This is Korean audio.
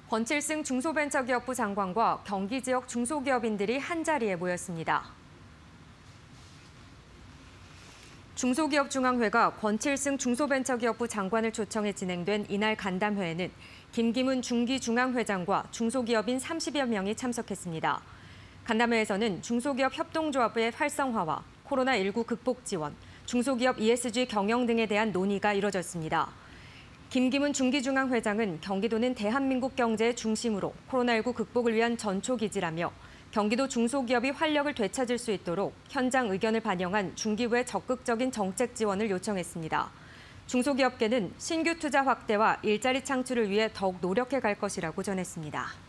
권칠승 중소벤처기업부 장관과 경기 지역 중소기업인들이 한자리에 모였습니다. 중소기업중앙회가 권칠승 중소벤처기업부 장관을 초청해 진행된 이날 간담회에는 김기문 중기중앙회장과 중소기업인 30여 명이 참석했습니다. 간담회에서는 중소기업 협동조합의 활성화와 코로나19 극복 지원, 중소기업 ESG 경영 등에 대한 논의가 이뤄졌습니다. 김기문 중기중앙회장은 경기도는 대한민국 경제의 중심으로 코로나19 극복을 위한 전초기지라며 경기도 중소기업이 활력을 되찾을 수 있도록 현장 의견을 반영한 중기부의 적극적인 정책 지원을 요청했습니다. 중소기업계는 신규 투자 확대와 일자리 창출을 위해 더욱 노력해 갈 것이라고 전했습니다.